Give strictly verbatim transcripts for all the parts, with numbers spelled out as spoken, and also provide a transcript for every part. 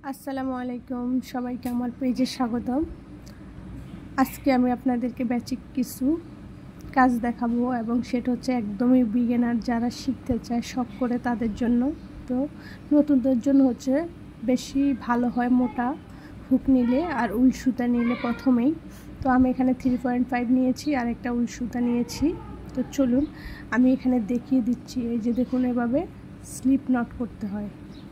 আসসালামু আলাইকুম, সবাইকে আমার পেজে স্বাগতম। আজকে আমি আপনাদেরকে বেসিক কিছু কাজ দেখাবো এবং সেটা হচ্ছে একদমই বিগিনার যারা শিখতে চায় শখ করে তাদের জন্য। তো নতুনদের জন্য হচ্ছে বেশি ভালো হয় মোটা হুক নিলে আর উল সুতা নিলে প্রথমেই। তো আমি এখানে থ্রি পয়েন্ট ফাইভ নিয়েছি আর একটা উল সুতা নিয়েছি। তো চলুন আমি এখানে দেখিয়ে দিচ্ছি। এই যে দেখুন, এভাবে স্লিপ নট করতে হয়,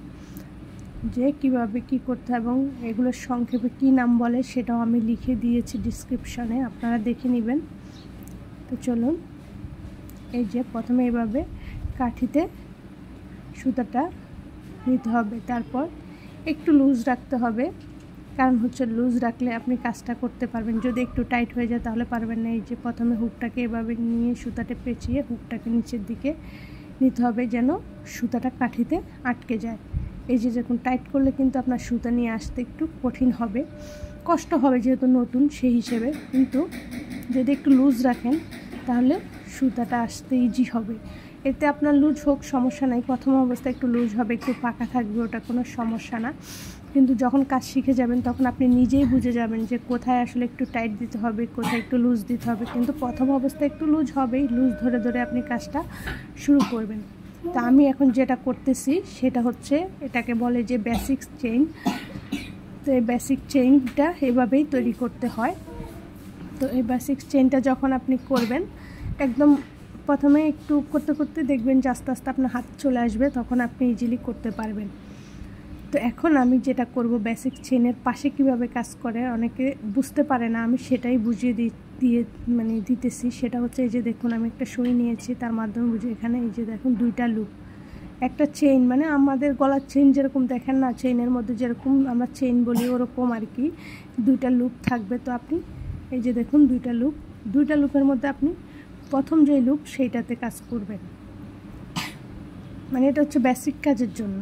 যে কিভাবে কি করতে হয় এবং এগুলোর সংক্ষেপে কি নাম বলে সেটাও আমি লিখে দিয়েছি ডিসক্রিপশনে, আপনারা দেখে নেবেন। তো চলুন, এই যে প্রথমে এইভাবে কাঠিতে সুতাটা নিতে হবে, তারপর একটু লুজ রাখতে হবে, কারণ হচ্ছে লুজ রাখলে আপনি কাজটা করতে পারবেন। যদি একটু টাইট হয়ে যায় তাহলে পারবেন না। এই যে প্রথমে হুকটাকে এভাবে নিয়ে সুতাটা পেঁচিয়ে হুকটাকে নিচের দিকে নিতে হবে যেন সুতাটা কাঠিতে আটকে যায়। এই যে যখন টাইট করলে কিন্তু আপনার সুতা নিয়ে আসতে একটু কঠিন হবে, কষ্ট হবে যেহেতু নতুন সেই হিসেবে, কিন্তু যদি একটু লুজ রাখেন তাহলে সুতাটা আসতে ইজি হবে। এতে আপনার লুজ হোক সমস্যা নাই, প্রথম অবস্থায় একটু লুজ হবে, একটু পাকা থাকবে, ওটা কোনো সমস্যা না। কিন্তু যখন কাজ শিখে যাবেন তখন আপনি নিজেই বুঝে যাবেন যে কোথায় আসলে একটু টাইট দিতে হবে, কোথায় একটু লুজ দিতে হবে। কিন্তু প্রথম অবস্থায় একটু লুজ হবেই, লুজ ধরে ধরে আপনি কাজটা শুরু করবেন। তা আমি এখন যেটা করতেছি সেটা হচ্ছে, এটাকে বলে যে বেসিক চেইন। তো এই বেসিক চেইনটা এভাবেই তৈরি করতে হয়। তো এই বেসিক চেইনটা যখন আপনি করবেন, একদম প্রথমে একটু করতে করতে দেখবেন যে আস্তে আস্তে আপনার হাত চলে আসবে, তখন আপনি ইজিলি করতে পারবেন। তো এখন আমি যেটা করব, বেসিক চেইনের পাশে কিভাবে কাজ করে অনেকে বুঝতে পারে না, আমি সেটাই বুঝিয়ে দিই দিয়ে মানে দিতেছি। সেটা হচ্ছে, এই যে দেখুন আমি একটা সই নিয়েছি, তার মাধ্যমে বুঝে এখানে এই যে দেখুন দুইটা লুপ, একটা চেইন, মানে আমাদের গলার চেইন যেরকম দেখেন না, চেইনের মধ্যে যেরকম আমরা চেইন বলি ওরকম আর কি, দুইটা লুপ থাকবে। তো আপনি এই যে দেখুন দুইটা লুপ, দুইটা লুপের মধ্যে আপনি প্রথম যে লুপ সেইটাতে কাজ করবেন, মানে এটা হচ্ছে বেসিক কাজের জন্য।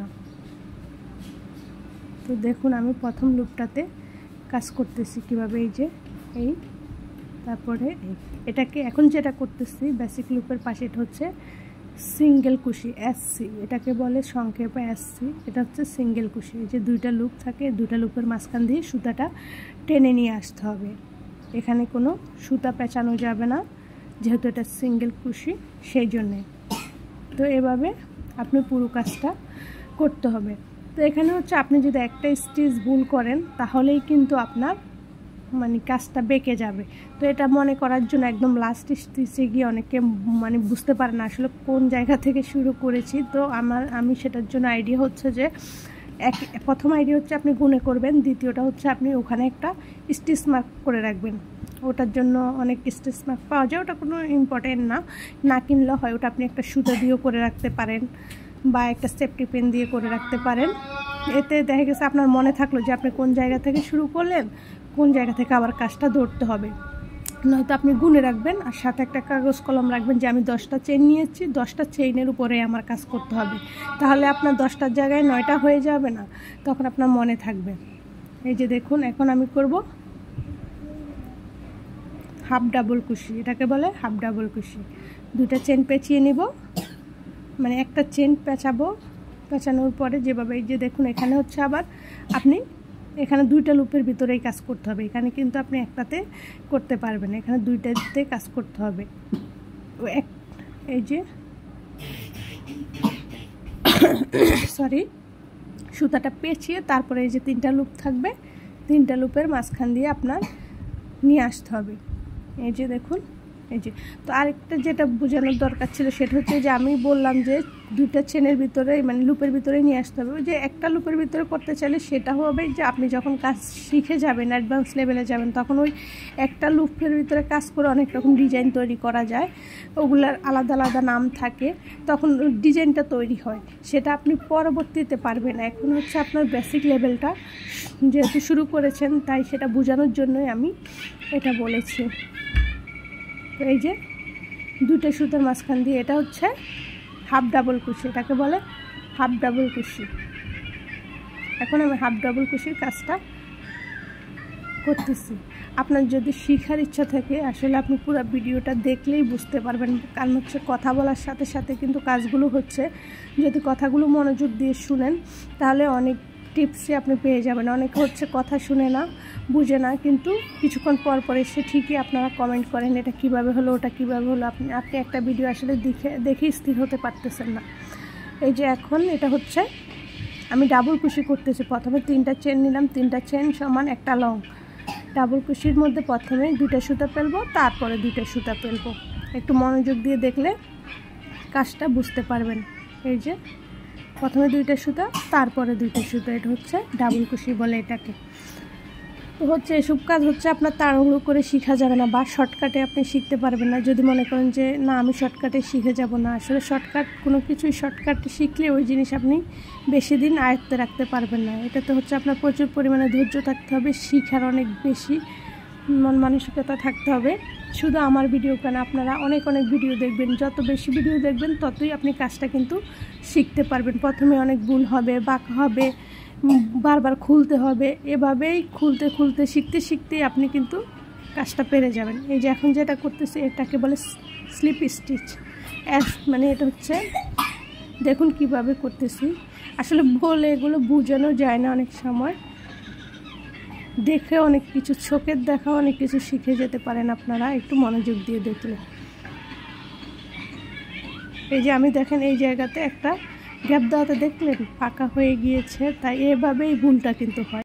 তো দেখুন আমি প্রথম লুপটাতে কাজ করতেছি কিভাবে, এই যে এই, তারপরে এই, এটাকে এখন যেটা করতেছি বেসিক লুপের পাশে, এটা হচ্ছে সিঙ্গেল কুশি, এসসি এটাকে বলে সংক্ষেপে এসসি। এটা হচ্ছে সিঙ্গেল কুশি। এই যে দুইটা লুপ থাকে, দুইটা লুপের মাঝখান দিয়ে সুতাটা টেনে নিয়ে আসতে হবে, এখানে কোনো সুতা পেঁচানো যাবে না যেহেতু এটা সিঙ্গেল কুশি, সেই জন্যে। তো এভাবে আপনি পুরো কাজটা করতে হবে। তো এখানে হচ্ছে আপনি যদি একটা স্টিচ ভুল করেন তাহলেই কিন্তু আপনার মানে কাজটা বেঁকে যাবে। তো এটা মনে করার জন্য একদম লাস্ট স্টিচে গিয়ে অনেকে মানে বুঝতে পারে না আসলে কোন জায়গা থেকে শুরু করেছি। তো আমার আমি সেটার জন্য আইডিয়া হচ্ছে যে, এক প্রথম আইডিয়া হচ্ছে আপনি গুনে করবেন, দ্বিতীয়টা হচ্ছে আপনি ওখানে একটা স্টিচ মার্ক করে রাখবেন। ওটার জন্য অনেক স্টিচ মার্ক পাওয়া যায়, ওটা কোনো ইম্পর্টেন্ট না, না কিনলেও হয়। ওটা আপনি একটা সুতা দিয়েও করে রাখতে পারেন বা একটা সেফটি পেন দিয়ে করে রাখতে পারেন। এতে দেখা গেছে আপনার মনে থাকলো যে আপনি কোন জায়গা থেকে শুরু করলেন, কোন জায়গা থেকে আবার কাজটা ধরতে হবে। নয়তো আপনি গুনে রাখবেন আর সাথে একটা কাগজ কলম রাখবেন যে আমি দশটা চেইন নিয়েছি, দশটা চেইনের উপরে আমার কাজ করতে হবে, তাহলে আপনার দশটার জায়গায় নয়টা হয়ে যাবে না, তখন আপনার মনে থাকবে। এই যে দেখুন এখন আমি করব হাফ ডাবল কুশি, এটাকে বলে হাফ ডাবল কুশি। দুটা চেন পেঁচিয়ে নিব, মানে একটা চেন পেঁচাবো, পেঁচানোর পরে যেভাবে, এই যে দেখুন এখানে হচ্ছে আবার আপনি এখানে দুইটা লুপের ভিতরেই কাজ করতে হবে, এখানে কিন্তু আপনি একটাতে করতে পারবেন, এখানে দুইটাতে কাজ করতে হবে। এক এই যে সরি সুতাটা পেঁচিয়ে তারপরে এই যে তিনটা লুপ থাকবে, তিনটা লুপের মাঝখান দিয়ে আপনার নিয়ে আসতে হবে। এই যে দেখুন এই যে। তো আরেকটা যেটা বোঝানোর দরকার ছিল সেটা হচ্ছে যে আমি বললাম যে দুইটা চেনের ভিতরে মানে লুপের ভিতরে নিয়ে আসতে হবে। ওই যে একটা লুপের ভিতরে করতে চাইলে সেটা হবে যে আপনি যখন কাজ শিখে যাবেন, অ্যাডভান্স লেভেলে যাবেন, তখন ওই একটা লুপের ভিতরে কাজ করে অনেক রকম ডিজাইন তৈরি করা যায়, ওগুলার আলাদা আলাদা নাম থাকে, তখন ডিজাইনটা তৈরি হয়, সেটা আপনি পরবর্তীতে পারবেন। এখন হচ্ছে আপনার বেসিক লেভেলটা যেহেতু শুরু করেছেন তাই সেটা বোঝানোর জন্যই আমি এটা বলেছি। তো এই যে দুটো সুতার মাঝখান দিয়ে, এটা হচ্ছে হাফ ডাবল কুশি, এটাকে বলে হাফ ডাবল কুশি। এখন আমি হাফ ডাবল কুশির কাজটা করতেছি। আপনার যদি শেখার ইচ্ছা থাকে আসলে আপনি পুরো ভিডিওটা দেখলেই বুঝতে পারবেন, কারণ হচ্ছে কথা বলার সাথে সাথে কিন্তু কাজগুলো হচ্ছে, যদি কথাগুলো মনোযোগ দিয়ে শুনেন তাহলে অনেক টিপসই আপনি পেয়ে যাবেন। অনেকে হচ্ছে কথা শুনে না, বুঝে না, কিন্তু কিছুক্ষণ পর পর এসে ঠিকই আপনারা কমেন্ট করেন এটা কিভাবে হলো, ওটা কিভাবে হলো। আপনি আপনি একটা ভিডিও আসলে দেখে দেখে স্থির হতে পারতেছেন না। এই যে এখন এটা হচ্ছে আমি ডাবল কুশি করতেছি। প্রথমে তিনটা চেন নিলাম, তিনটা চেন সমান একটা লং। ডাবল কুশির মধ্যে প্রথমে দুইটা সুতা ফেলবো, তারপরে দুইটা সুতা ফেলবো। একটু মনোযোগ দিয়ে দেখলে কাজটা বুঝতে পারবেন। এই যে প্রথমে দুইটা সুতা, তারপরে দুইটা সুতা, এটা হচ্ছে ডাবল কুশি বলে এটাকে। তো হচ্ছে এসব কাজ হচ্ছে আপনার তাড়াহুড়ো করে শেখা যাবে না, বা শর্টকাটে আপনি শিখতে পারবেন না। যদি মনে করেন যে না আমি শর্টকাটে শিখে যাব না, আসলে শর্টকাট কোনো কিছুই শর্টকাটে শিখলে ওই জিনিস আপনি বেশি দিন আয়ত্তে রাখতে পারবেন না। এটাতে হচ্ছে আপনার প্রচুর পরিমাণে ধৈর্য থাকতে হবে, শিখার অনেক বেশি মন মানসিকতা থাকতে হবে। শুধু আমার ভিডিও কেন, আপনারা অনেক অনেক ভিডিও দেখবেন, যত বেশি ভিডিও দেখবেন ততই আপনি কাজটা কিন্তু শিখতে পারবেন। প্রথমে অনেক ভুল হবে, বাঁকা হবে, বারবার খুলতে হবে, এভাবেই খুলতে খুলতে শিখতে শিখতেই আপনি কিন্তু কাজটা পেরে যাবেন। এই যে এখন যেটা করতেছি এটাকে বলে স্লিপ স্টিচ, মানে এটা হচ্ছে দেখুন কিভাবে করতেছি। আসলে বলে এগুলো বোঝানো যায় না, অনেক সময় দেখে অনেক কিছু, চোখের দেখা অনেক কিছু শিখে যেতে পারেন আপনারা একটু মনোযোগ দিয়ে দেখলে। এই যে আমি দেখেন এই জায়গাতে একটা গ্যাপ দেওয়াতে দেখলেন ফাঁকা হয়ে গিয়েছে, তাই এভাবেই ভুলটা কিন্তু হয়।